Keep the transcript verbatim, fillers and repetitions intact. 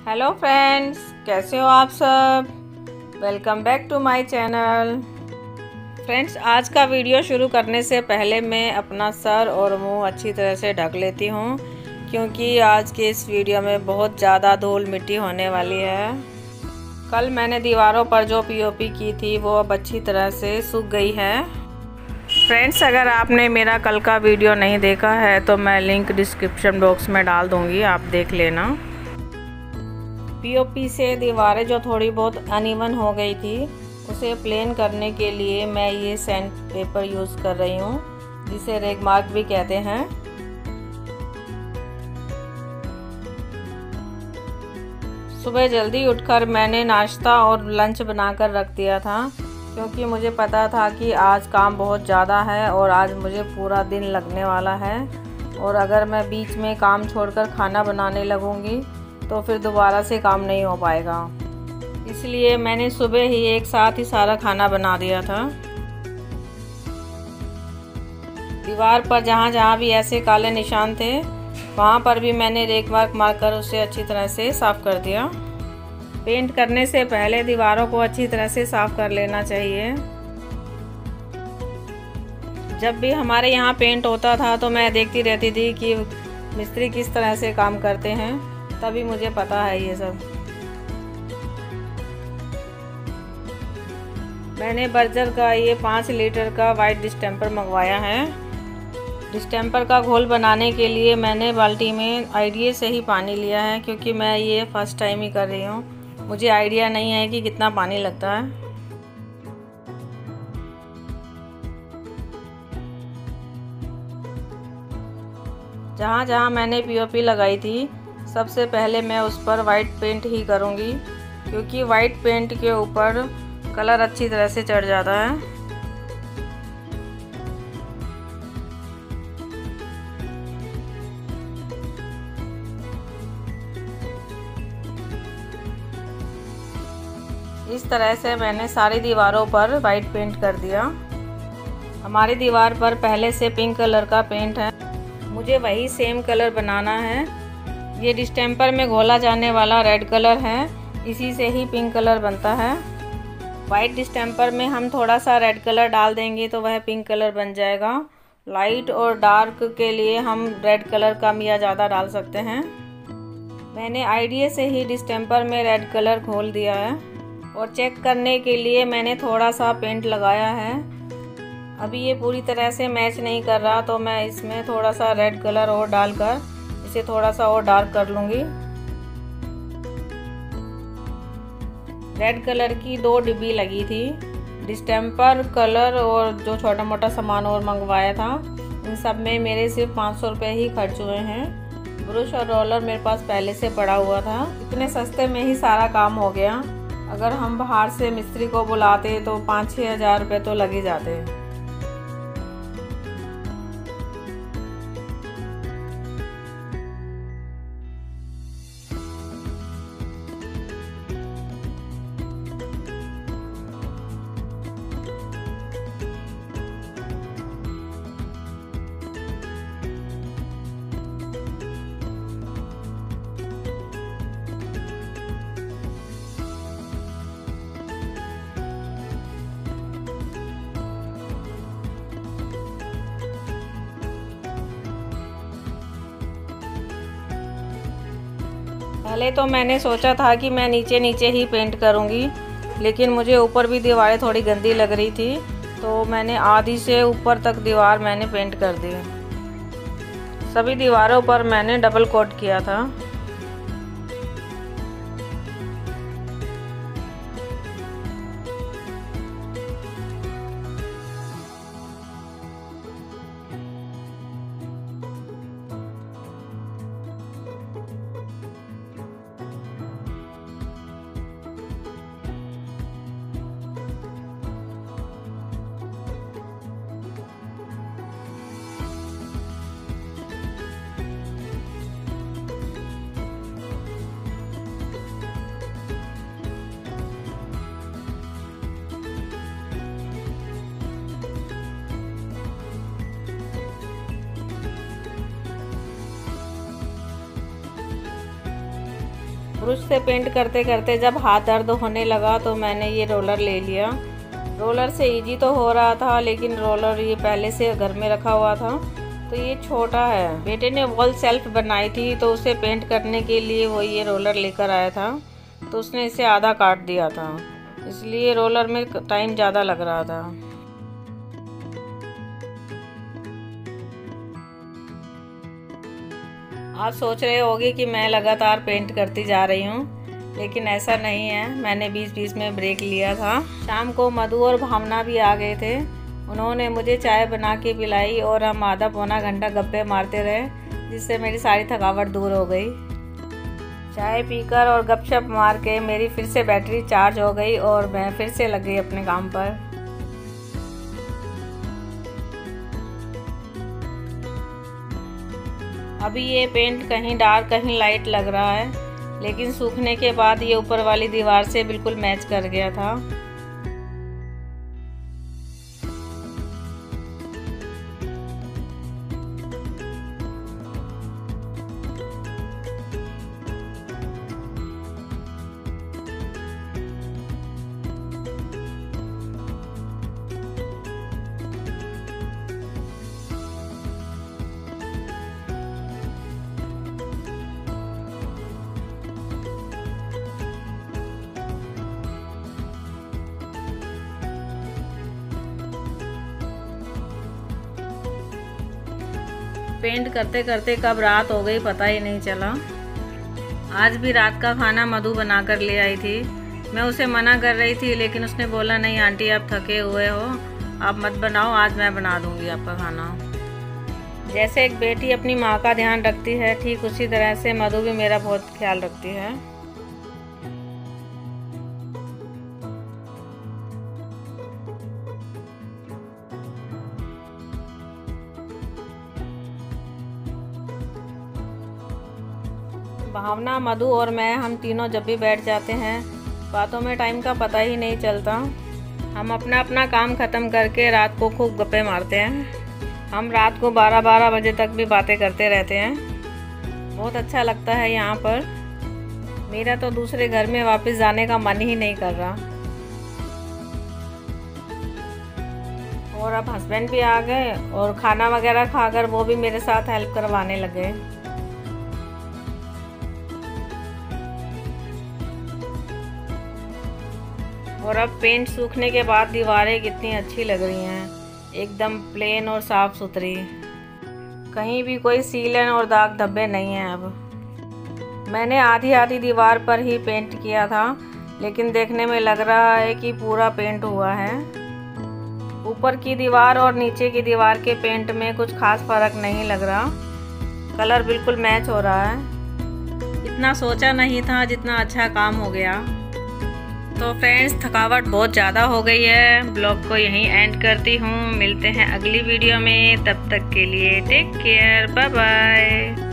Hello friends, कैसे हो आप सब। Welcome back to my channel. Friends, आज का वीडियो शुरू करने से पहले मैं अपना सर और मुंह अच्छी तरह से ढक लेती हूँ, क्योंकि आज के इस वीडियो में बहुत ज़्यादा धूल मिट्टी होने वाली है। कल मैंने दीवारों पर जो पीओपी की थी वो अब अच्छी तरह से सूख गई है। फ्रेंड्स, अगर आपने मेरा कल का वीडियो नहीं देखा है तो मैं लिंक डिस्क्रिप्शन बॉक्स में डाल दूँगी, आप देख लेना। पीओपी से दीवारें जो थोड़ी बहुत अनइवन हो गई थी उसे प्लेन करने के लिए मैं ये सैंड पेपर यूज़ कर रही हूँ, जिसे रेगमार्क भी कहते हैं। सुबह जल्दी उठकर मैंने नाश्ता और लंच बनाकर रख दिया था, क्योंकि मुझे पता था कि आज काम बहुत ज़्यादा है और आज मुझे पूरा दिन लगने वाला है। और अगर मैं बीच में काम छोड़कर खाना बनाने लगूँगी तो फिर दोबारा से काम नहीं हो पाएगा। इसलिए मैंने सुबह ही एक साथ ही सारा खाना बना दिया था। दीवार पर जहाँ जहाँ भी ऐसे काले निशान थे वहाँ पर भी मैंने रेगमार्क मारकर उसे अच्छी तरह से साफ़ कर दिया। पेंट करने से पहले दीवारों को अच्छी तरह से साफ़ कर लेना चाहिए। जब भी हमारे यहाँ पेंट होता था तो मैं देखती रहती थी कि मिस्त्री किस तरह से काम करते हैं, तभी मुझे पता है ये सब। मैंने बर्जर का ये पाँच लीटर का वाइट डिस्टेंपर मंगवाया है। डिस्टेंपर का घोल बनाने के लिए मैंने बाल्टी में आइडिया से ही पानी लिया है, क्योंकि मैं ये फर्स्ट टाइम ही कर रही हूँ। मुझे आइडिया नहीं है कि कितना पानी लगता है। जहाँ जहाँ मैंने पीओपी लगाई थी सबसे पहले मैं उस पर वाइट पेंट ही करूँगी, क्योंकि वाइट पेंट के ऊपर कलर अच्छी तरह से चढ़ जाता है। इस तरह से मैंने सारी दीवारों पर वाइट पेंट कर दिया। हमारी दीवार पर पहले से पिंक कलर का पेंट है, मुझे वही सेम कलर बनाना है। ये डिस्टेंपर में घोला जाने वाला रेड कलर है, इसी से ही पिंक कलर बनता है। वाइट डिस्टेंपर में हम थोड़ा सा रेड कलर डाल देंगे तो वह पिंक कलर बन जाएगा। लाइट और डार्क के लिए हम रेड कलर कम या ज़्यादा डाल सकते हैं। मैंने आइडिया से ही डिस्टेंपर में रेड कलर घोल दिया है, और चेक करने के लिए मैंने थोड़ा सा पेंट लगाया है। अभी ये पूरी तरह से मैच नहीं कर रहा, तो मैं इसमें थोड़ा सा रेड कलर और डालकर इसे थोड़ा सा और डार्क कर लूँगी। रेड कलर की दो डिब्बी लगी थी। डिस्टेंपर, कलर और जो छोटा मोटा सामान और मंगवाया था, इन सब में मेरे सिर्फ पाँच सौ रुपये ही खर्च हुए हैं। ब्रश और रोलर मेरे पास पहले से पड़ा हुआ था। इतने सस्ते में ही सारा काम हो गया। अगर हम बाहर से मिस्त्री को बुलाते तो पाँच छः हज़ार रुपये तो लग ही जाते। पहले तो मैंने सोचा था कि मैं नीचे नीचे ही पेंट करूंगी, लेकिन मुझे ऊपर भी दीवारें थोड़ी गंदी लग रही थी, तो मैंने आधी से ऊपर तक दीवार मैंने पेंट कर दी। सभी दीवारों पर मैंने डबल कोट किया था। ब्रश से पेंट करते करते जब हाथ दर्द होने लगा तो मैंने ये रोलर ले लिया। रोलर से इजी तो हो रहा था, लेकिन रोलर ये पहले से घर में रखा हुआ था तो ये छोटा है। बेटे ने वॉल सेल्फ बनाई थी तो उसे पेंट करने के लिए वो ये रोलर लेकर आया था, तो उसने इसे आधा काट दिया था, इसलिए रोलर में टाइम ज़्यादा लग रहा था। आप सोच रहे होगे कि मैं लगातार पेंट करती जा रही हूँ, लेकिन ऐसा नहीं है। मैंने बीच बीच में ब्रेक लिया था। शाम को मधु और भावना भी आ गए थे। उन्होंने मुझे चाय बना के पिलाई और हम आधा पौना घंटा गप्पे मारते रहे, जिससे मेरी सारी थकावट दूर हो गई। चाय पीकर और गपशप मार के मेरी फिर से बैटरी चार्ज हो गई और मैं फिर से लग गई अपने काम पर। अभी ये पेंट कहीं डार्क कहीं लाइट लग रहा है, लेकिन सूखने के बाद ये ऊपर वाली दीवार से बिल्कुल मैच कर गया था। पेंट करते करते कब रात हो गई पता ही नहीं चला। आज भी रात का खाना मधु बना कर ले आई थी। मैं उसे मना कर रही थी, लेकिन उसने बोला नहीं आंटी आप थके हुए हो, आप मत बनाओ, आज मैं बना दूंगी आपका खाना। जैसे एक बेटी अपनी माँ का ध्यान रखती है, ठीक उसी तरह से मधु भी मेरा बहुत ख्याल रखती है। भावना, मधु और मैं हम तीनों जब भी बैठ जाते हैं बातों में टाइम का पता ही नहीं चलता। हम अपना अपना काम ख़त्म करके रात को खूब गप्पे मारते हैं। हम रात को बारह बारह बजे तक भी बातें करते रहते हैं। बहुत अच्छा लगता है यहाँ पर। मेरा तो दूसरे घर में वापस जाने का मन ही नहीं कर रहा। और अब हस्बैंड भी आ गए और खाना वगैरह खाकर वो भी मेरे साथ हेल्प करवाने लगे। और अब पेंट सूखने के बाद दीवारें कितनी अच्छी लग रही हैं, एकदम प्लेन और साफ़ सुथरी। कहीं भी कोई सीलन और दाग धब्बे नहीं हैं। अब मैंने आधी आधी दीवार पर ही पेंट किया था, लेकिन देखने में लग रहा है कि पूरा पेंट हुआ है। ऊपर की दीवार और नीचे की दीवार के पेंट में कुछ खास फर्क नहीं लग रहा, कलर बिल्कुल मैच हो रहा है। इतना सोचा नहीं था जितना अच्छा काम हो गया। तो फ्रेंड्स, थकावट बहुत ज़्यादा हो गई है। ब्लॉग को यहीं एंड करती हूँ। मिलते हैं अगली वीडियो में, तब तक के लिए टेक केयर, बाय बाय।